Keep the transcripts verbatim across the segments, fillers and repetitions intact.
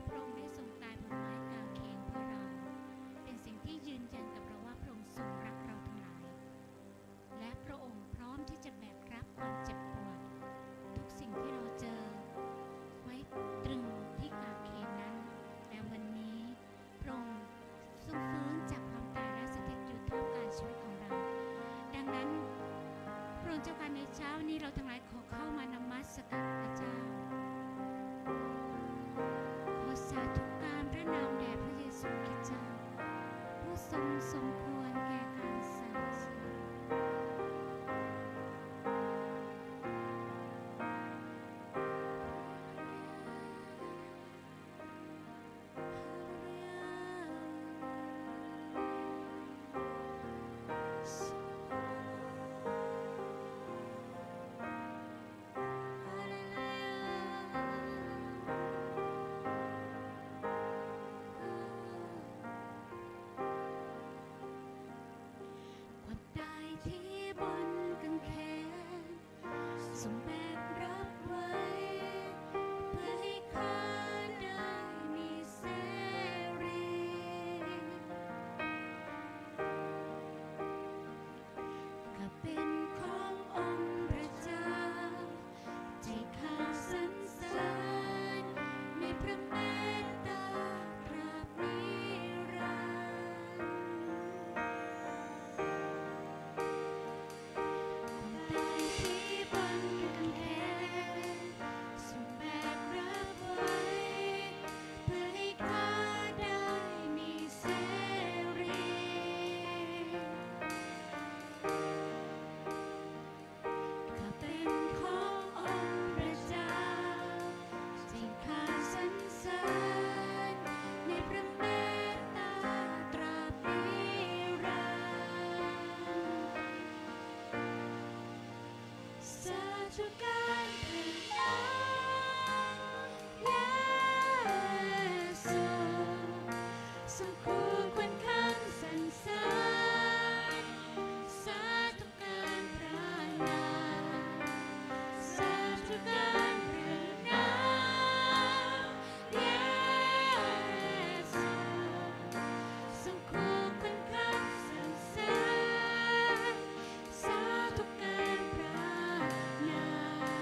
พระองค์ได้ทรงตายบนไม้กางเขนเพื่อเราเป็นสิ่งที่ยืนยันกับเราว่าพระองค์ทรงรักเราทั้งหลายและพระองค์พร้อมที่จะแบกรับความเจ็บปวดทุกสิ่งที่เราเจอไว้ตรึงที่กางเขนนั้นแต่วันนี้พระองค์ทรงฟื้นจากความตายและสถิตอยู่ท่ามกลางชีวิตของเราดังนั้นพระองค์เจ้าค่ะในเช้านี้เราทั้งหลายขอเข้ามานมัสการพระเจ้าขอสาธุการพระนามแด่พระเยซูคริสต์เจ้าผู้ทรงสมควรแก่การสรรเสริญความตายที่บนกางเขนทรงแบกรับไว้เพื่อให้ข้าได้มีเสรีข้าเป็นขององค์พระเจ้าที่ข้าสรรเสริญในพระเมตตาตราบนิรันดร์ความตายที่บนกางเขนทรงแบกรับไว้เพื่อให้ข้าได้มีเสรีข้าเป็นขององค์พระเจ้าที่ข้าสรรเสริญในพระเมตตาตราบนิรันดร์สาธุการพระนามเยซูทรงคู่ควรคำสรรเสริญสาธุการพระนามสาธุการพระนามเยซูทรงคู่ควรคำสรรเสริญสาธุการพระนาม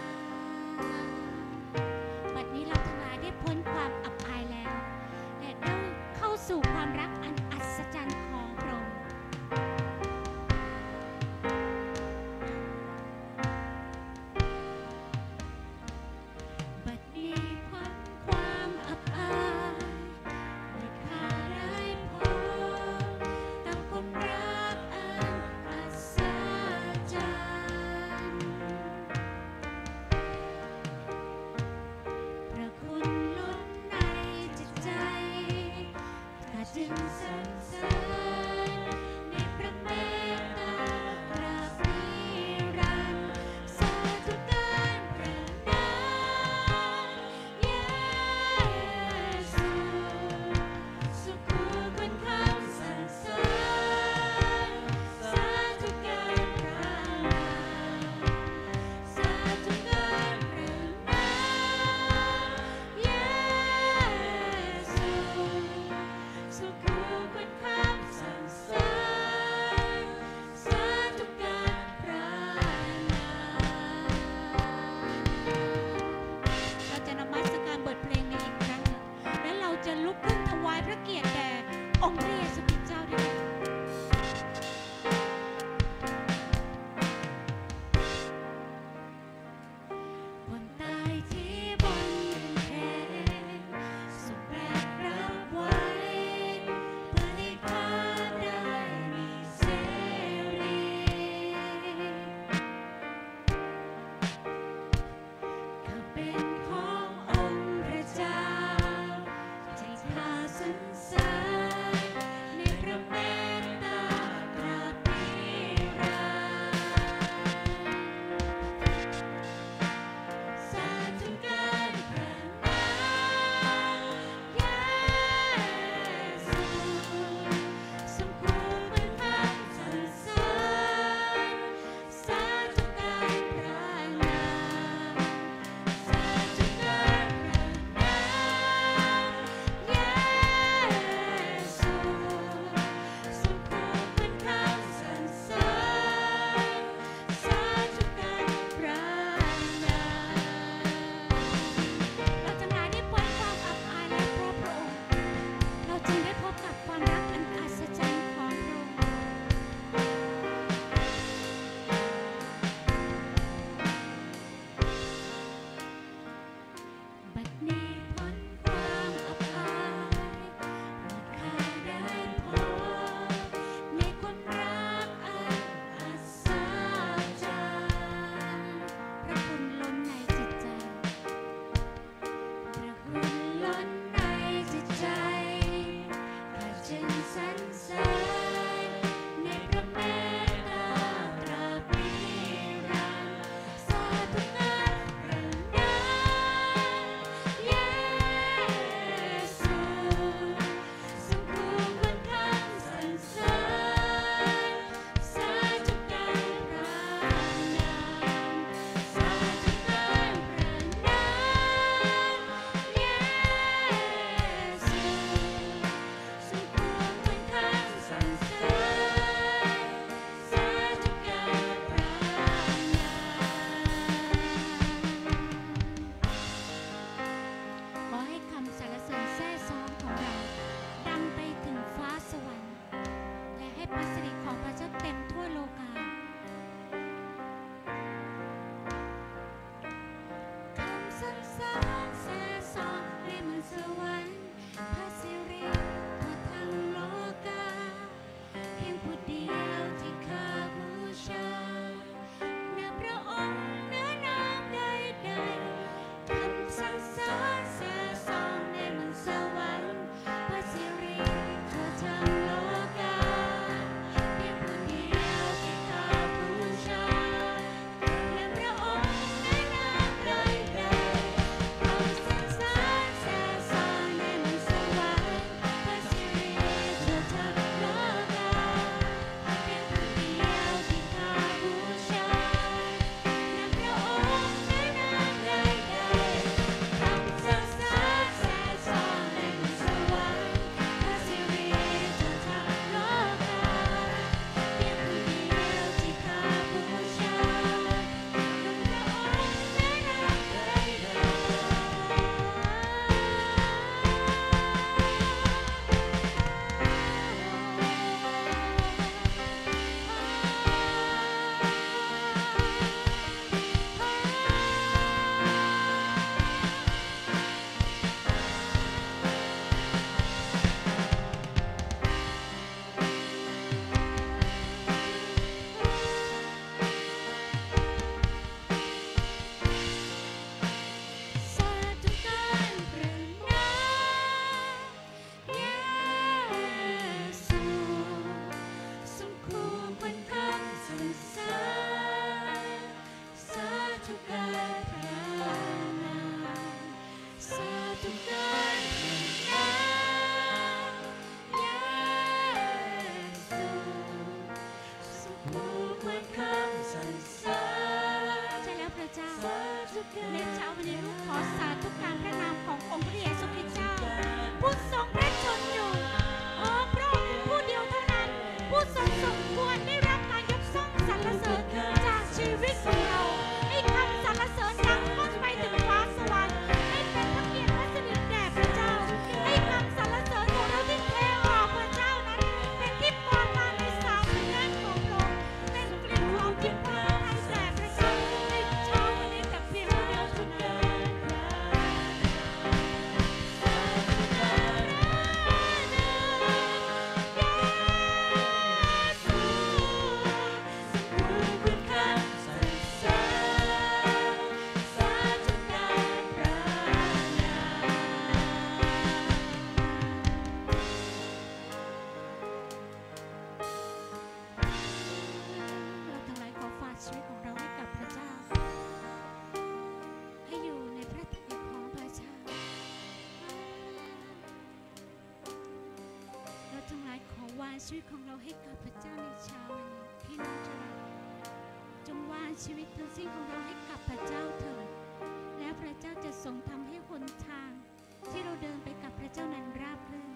ชีวิตของเราให้กับพระเจ้าในเช้าวันนี้พี่น้องจะรักจงวางชีวิตทั้งสิ้นของเราให้กับพระเจ้าเถิดแล้วพระเจ้าจะทรงทำให้หนทางที่เราเดินไปกับพระเจ้านั้นราบรื่น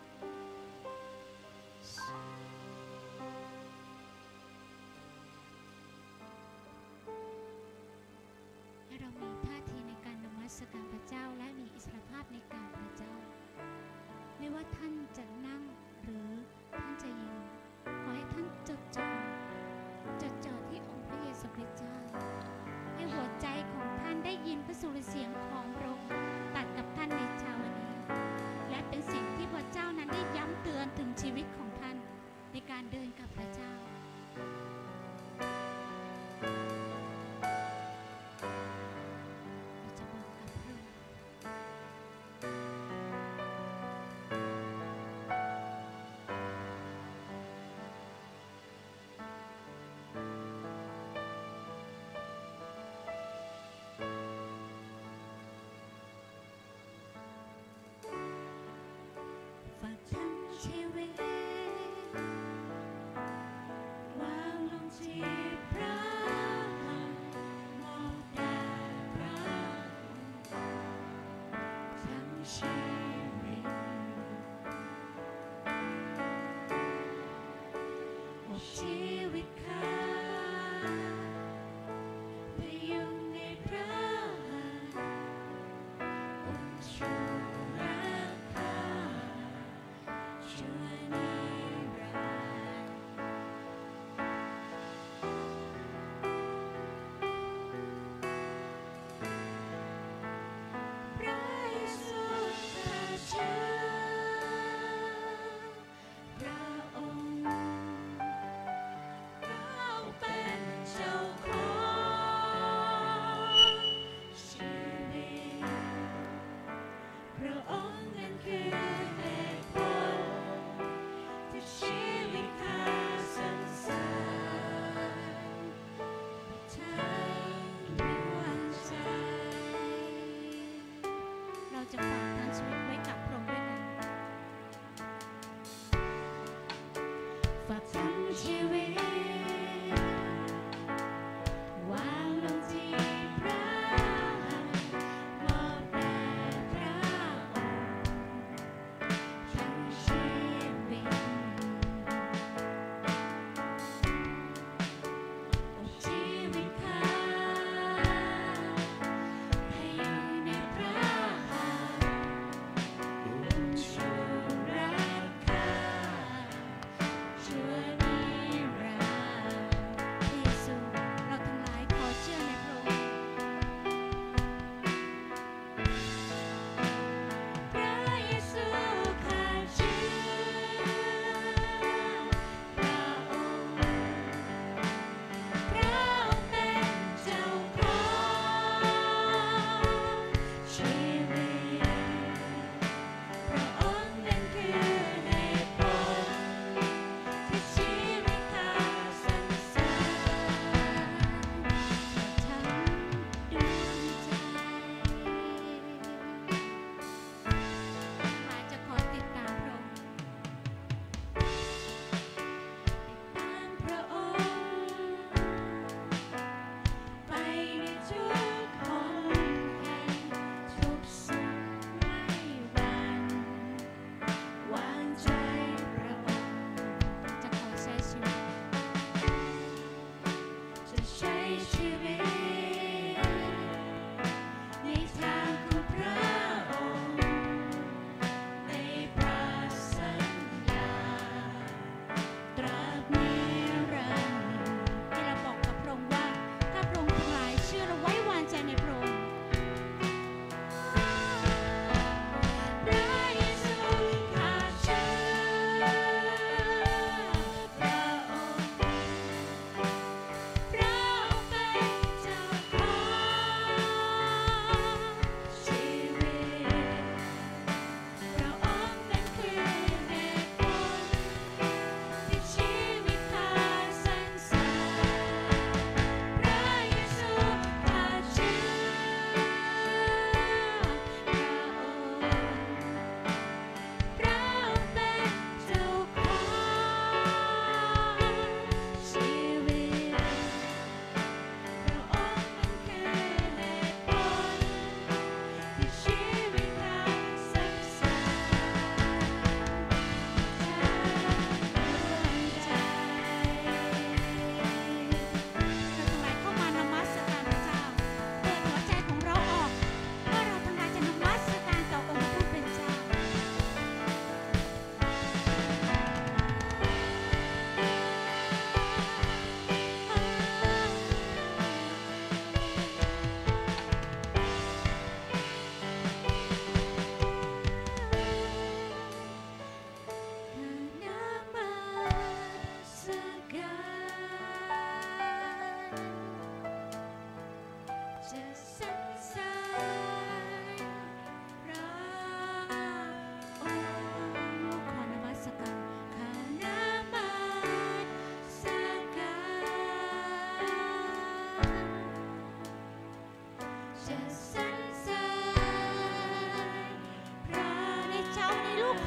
ให้เรามีท่าทีในการนมัสการพระเจ้าและมีอิสรภาพในการพระเจ้าไม่ว่าท่านจะนั่งหรือท่านจะยืนขอให้ท่านจดจ่อจดจ่อที่องค์พระเยซูคริสต์เจ้าให้หัวใจของท่านได้ยินพระสุรเสียงของพระองค์ตัดกับท่านในเช้าวันนี้และเป็นสิ่งที่พระเจ้านั้นได้ย้ำเตือนถึงชีวิตของท่านในการเดินกับพระเจ้าเราจะบอกกับพระองค์ฝากทั้งชีวิตวางลงที่พระหัตถ์มอบแด่พระองค์ทั้งชีวิตมอบชีวิตข้าไปอยู่ในพระหัตถ์องค์ทรงรักข้าชั่วนิรันดร์พระเยซูข้าเชื่อพระองค์เราเป็นเจ้าของชีวิตพระองค์นั้นคือเหตุผลที่ชีวิตข้าสรรเสริญทั้งดวงใจเราจะฝากทางชีวิตไว้กับพระองค์ด้วยกันฝากทั้งชีวิตวางลงที่พระหัตถ์มอบแด่พระองค์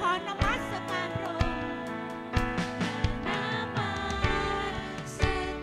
อนมัสการพระองค์นมัส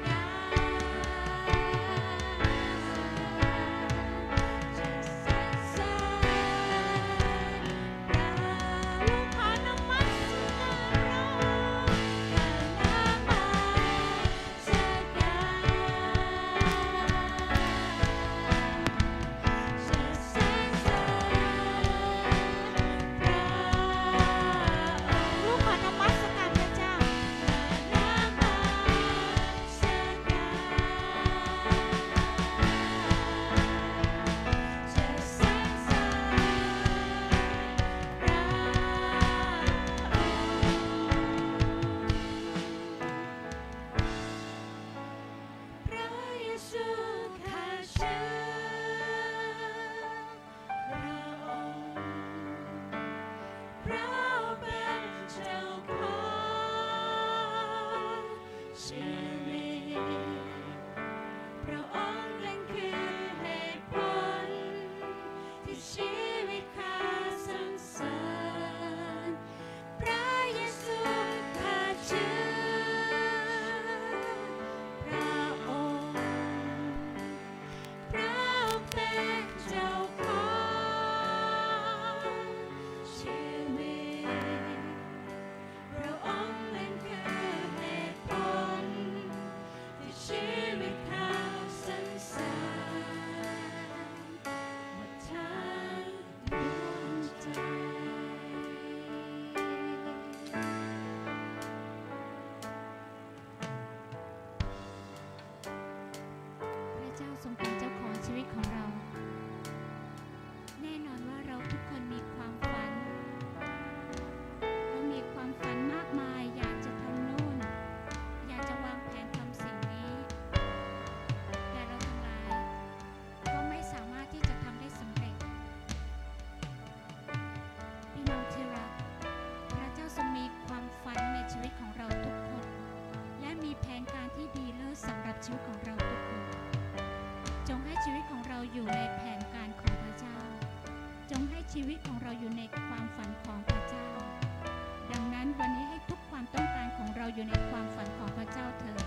ชีวิตของเราทุกคนจงให้ชีวิตของเราอยู่ในแผนการของพระเจ้าจงให้ชีวิตของเราอยู่ในความฝันของพระเจ้าดังนั้นวันนี้ให้ทุกความต้องการของเราอยู่ในความฝันของพระเจ้าเถิด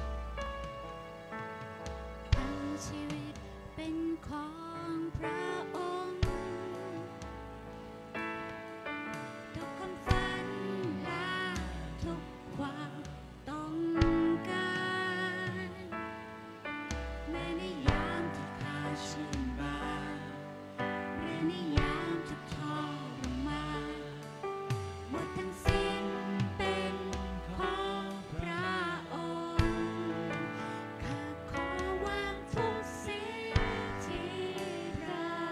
ทั้งชีวิตเป็นของพระองค์ทุกความฝันและทุกความต้องการแม้ในยามที่ข้าชื่นบานหรือในยามที่ทรมานหมดทั้งสิ้นเป็นของพระองค์ข้าขอวางทุกสิ่งที่พระ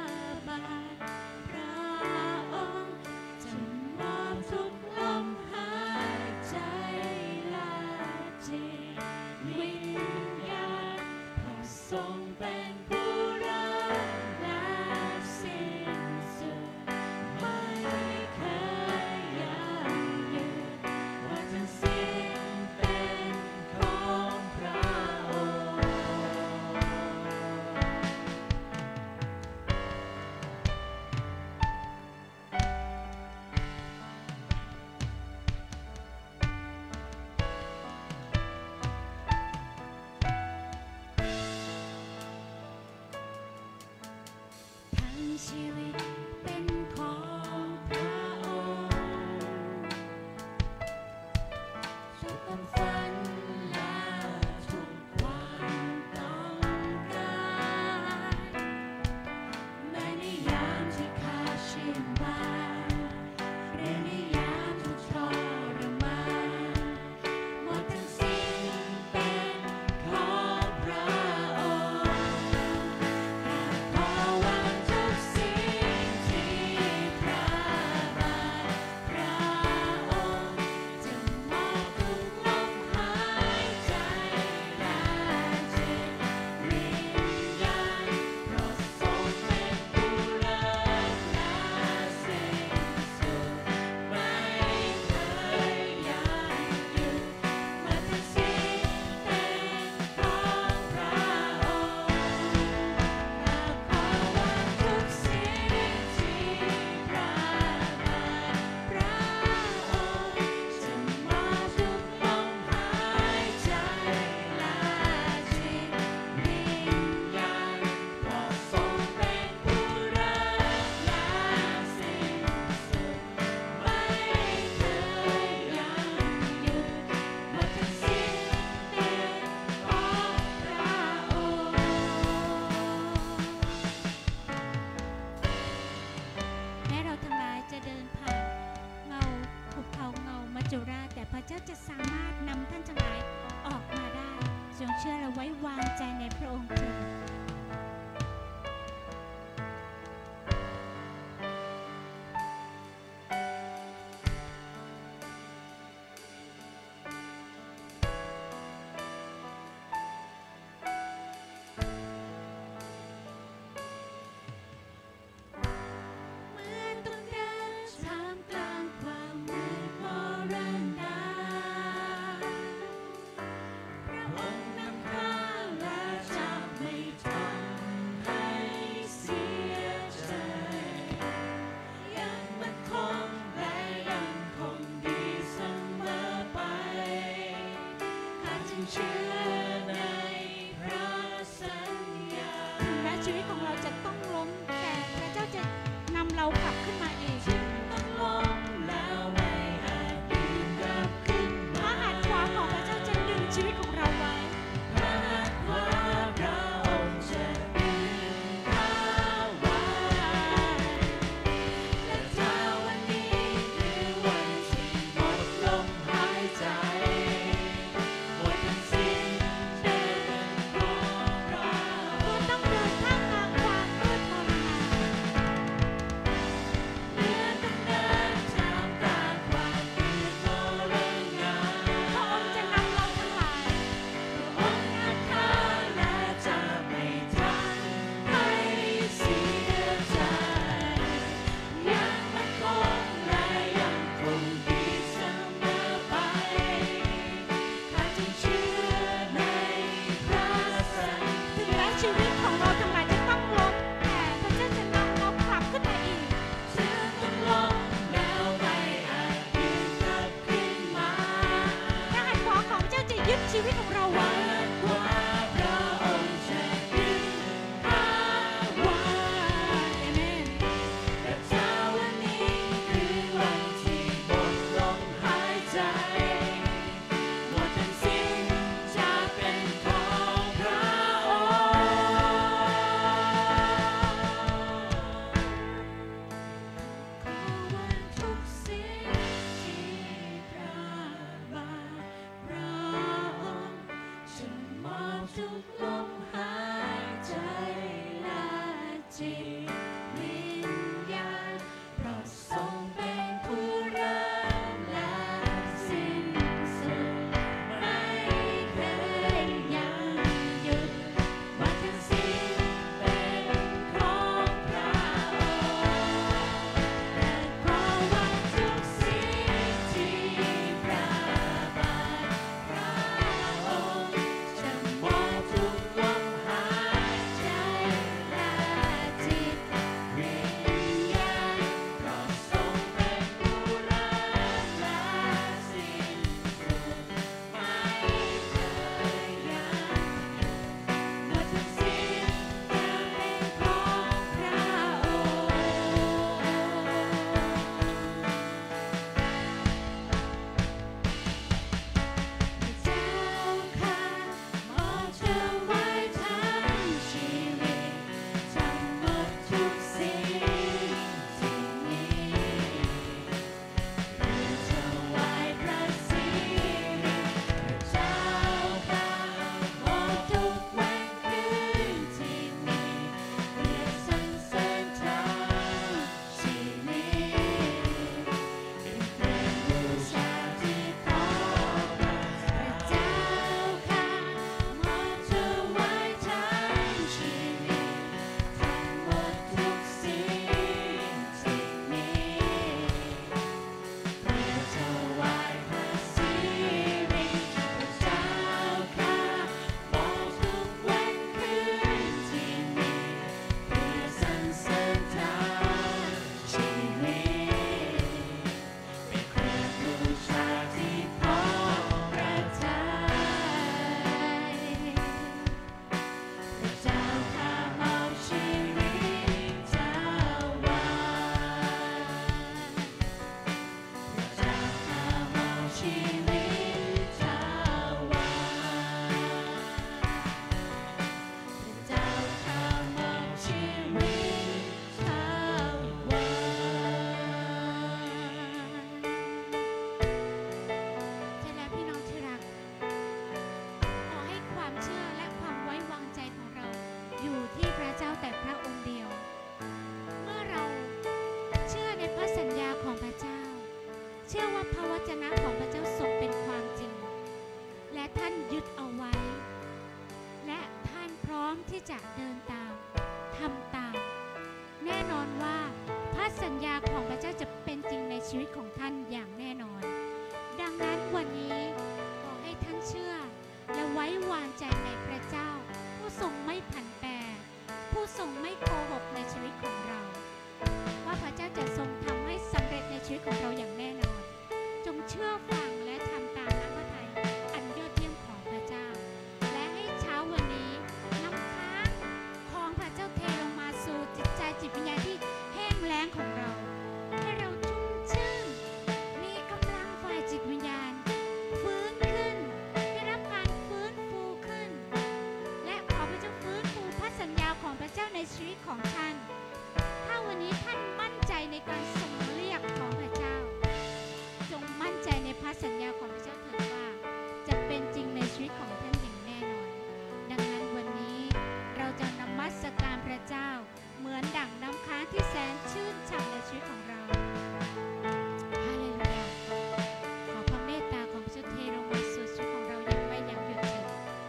จนะของพระเจ้าทรงเป็นความจริงและท่านยึดเอาไว้และท่านพร้อมที่จะเดินตามทำตามแน่นอนว่าพระสัญญาของพระเจ้าจะเป็นจริงในชีวิตของท่านอย่างแน่นอนดังนั้นวันนี้ขอให้ท่านเชื่อและไว้วางใจในพระเจ้าผู้ทรงไม่ผันแปรผู้ทรงไม่โกหกในชีวิตของเราว่าพระเจ้าจะทรงทำให้สำเร็จในชีวิตของเราอย่างแน่นอนจงเชื่อฟังและทำตามน้ำพระทัยอันยอดเยี่ยมของพระเจ้าและให้เช้าวันนี้น้ำค้างของพระเจ้าเทลงมาสู่จิตใจจิตวิญญาณที่แห้งแล้งของเราให้เราชุ่มชื่นมีกำลังฝ่ายจิตวิญญาณฟื้นขึ้นได้รับการฟื้นฟูขึ้นและขอพระเจ้าฟื้นฟูพระสัญญาของพระเจ้าในชีวิตของท่านถ้าวันนี้ท่านมั่นใจในการทรงเรียกของพระเจ้าจงมั่นใจในพระสัญญาของพระเจ้าเถิดว่าจะเป็นจริงในชีวิตของท่านอย่างแน่นอนดังนั้นวันนี้เราจะนมัสการพระเจ้าเหมือนดั่งน้ำค้างที่แสนชื่นฉ่ำในชีวิตของเราฮาเลลูยาขอพระเมตตาของพระเจ้าเทลงมาสู่ชีวิตของเราอย่างไม่ยั้งหยุดเถิด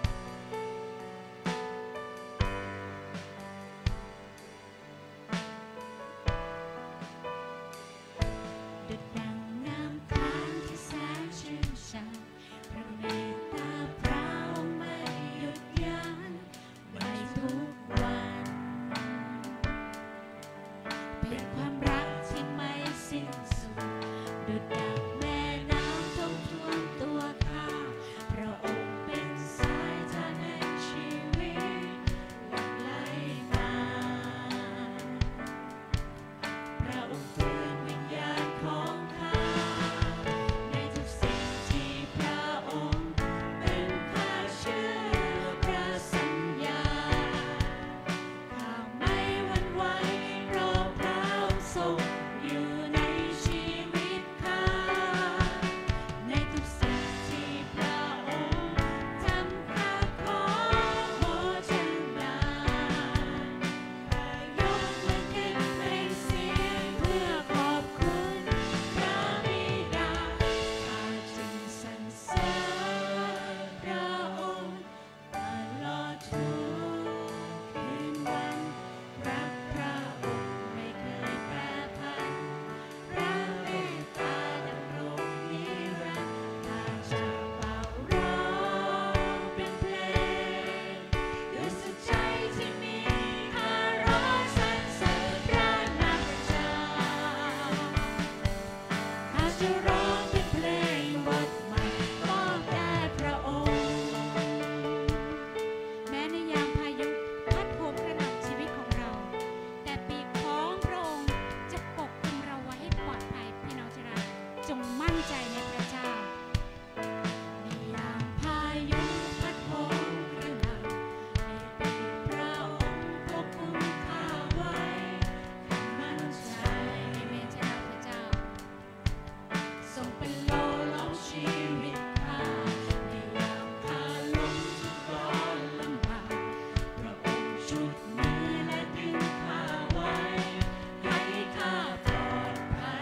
ดุจดังน้ำค้างที่แสนชื่นฉ่ำพระเมตตาพระองค์ไม่หยุดยั้งไม่ทุกวันเป็นความรักที่ไม่สิ้นสุดดุจดังแม่น้ำท่วมท่วมตัวข้าพระองค์เป็นสายทานแห่งชีวิตหลั่งไหลมาพระองค์ฟื้นวิญญาณของข้าในทุกสิ่งที่พระองค์เป็นข้าเชื่อพระสัญญาข้าไม่หวั่นไหวเพราะพระองค์ทรงอยู่ในชีวิตข้าในทุกสิ่งที่พระองค์ทำข้าขอโมทนาข้ายกมือขึ้นเพลงเสียงเพื่อขอบคุณพระบิดาข้าจึงสรรเสริญพระองค์ตลอดทุกคืนวันรักพระองค์ไม่เคยแปรผันพระเมตตาดำรงนิรันดร์ข้าจะเป่าร้องเป็นเพลงด้วยสุดใจที่มีข้าร้องสรรเสริญพระนามพระเจ้าข้าจะร้องเป็นเพลงบทใหม่มอบแด่พระองค์แม้ในยามพายุพัดโหมกระหน่ำชีวิตของเราแต่ปีกของพระองค์จะปกคลุมเราไว้ให้ปลอดภัยพี่น้องที่รักจงมั่นใจในพระเจ้าในยามพายุพัดโหมกระหน่ำให้ปีกพระองค์ปกคลุมข้าไว้ข้ามั่นใจในเมตตาพระเจ้าทรงเป็นโลล้อมชีวิตข้าในยามข้าล้มทุกข์ร้อนลำบากพระองค์ฉุดมือและดึงข้าไว้ให้ข้าปลอดภั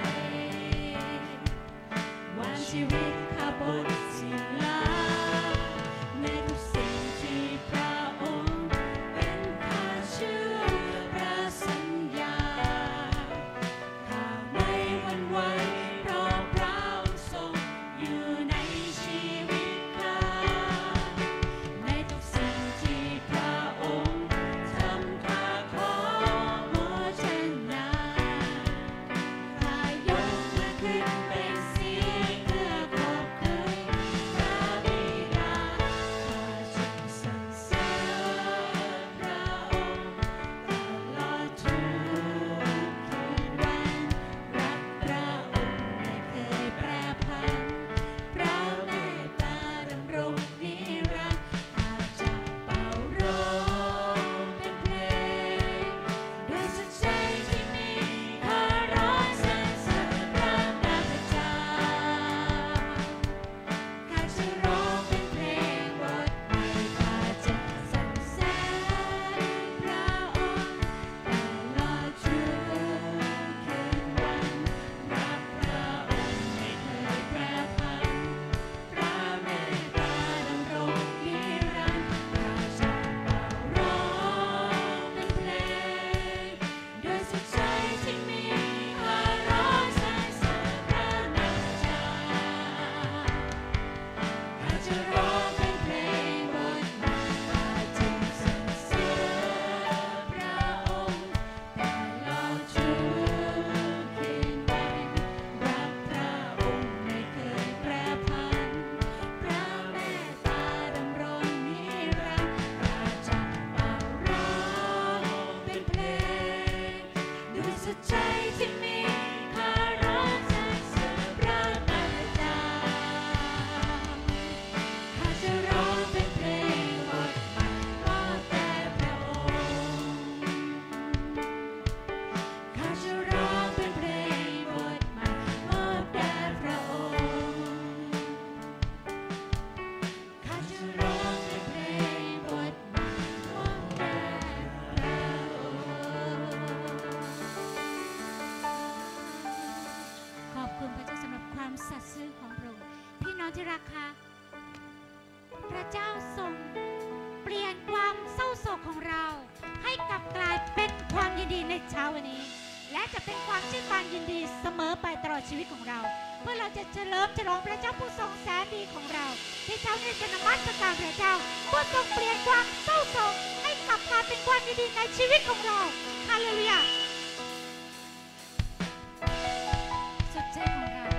ยวางชีวิตข้าบนศิลาในทุกสิ่งที่พระองค์เป็นข้าเชื่อพระสัญญาข้าไม่หวั่นไหวเพราะพระองค์ทรงอยู่ในชีวิตข้าในทุกสิ่งที่พระองค์ทำข้าขอโมทนาข้ายกมือขึ้นเป็นเสียงเพื่อขคุณพระเจ้าสำหรับความสัตย์ซื่อของพระองค์พี่น้องที่รักคะพระเจ้าทรงเปลี่ยนความเศร้าโศกของเราให้กลับกลายเป็นความยินดีในเช้าวันนี้และจะเป็นความชื่นบานยินดีเสมอไปตลอดชีวิตของเราเพื่อเราจะเฉลิมฉลองพระเจ้าผู้ทรงแสนดีของเราที่เช้านี้จะนมัสการพระเจ้าผู้ทรงเปลี่ยนความเศร้าโศกให้กลับกลายเป็นความยินดีในชีวิตของเราฮาเลลูยาสุดใจของเรา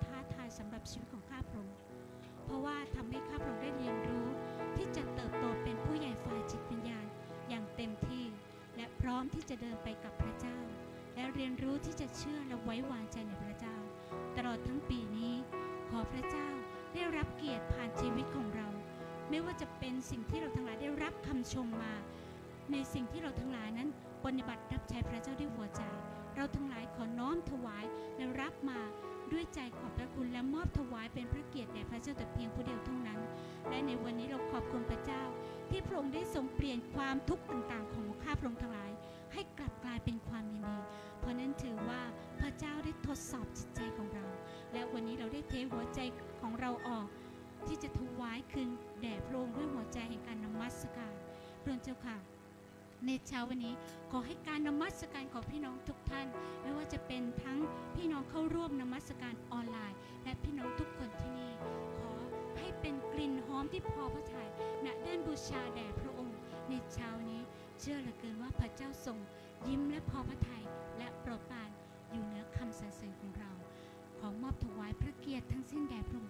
ชีวิตของข้าพระองค์เพราะว่าทำให้ข้าพระองค์ได้เรียนรู้ที่จะเติบโตเป็นไม่ว่าจะเป็นสิ่งที่เราทั้งหลายได้รับคำชมมาในสิ่งที่เราทั้งหลายนั้นปฏิบัติรับใช้พระเจ้าด้วยหัวใจเราทั้งหลายขอน้อมถวายและรับมาด้วยใจขอบพระคุณและมอบถวายเป็นพระเกียรติแด่พระเจ้าแต่เพียงผู้เดียวเท่านั้นและในวันนี้เราขอบคุณพระเจ้าที่พระองค์ได้ทรงเปลี่ยนความทุกข์ต่างๆของข้าพระองค์ทั้งหลายให้กลับกลายเป็นความยินดีเพราะนั้นถือว่าพระเจ้าได้ทดสอบจิตใจของเราและวันนี้เราได้เทหัวใจของเราออกที่จะถวายคืนแด่พระองค์ด้วยหัวใจแห่งการนมัสการพระองค์เจ้าค่ะในเช้าวันนี้ขอให้การนมัสการของพี่น้องทุกท่านไม่ว่าจะเป็นทั้งพี่น้องเข้าร่วมนมัสการออนไลน์และพี่น้องทุกคนที่นี่ขอให้เป็นกลิ่นหอมที่พอพระทัยณด้านบูชาแด่พระองค์ในเช้านี้เชื่อเหลือเกินว่าพระเจ้าทรงยิ้มและพอพระทัยและโปรดปรานอยู่เหนือคำสรรเสริญของเราขอมอบถวายพระเกียรติทั้งสิ้นแด่พระ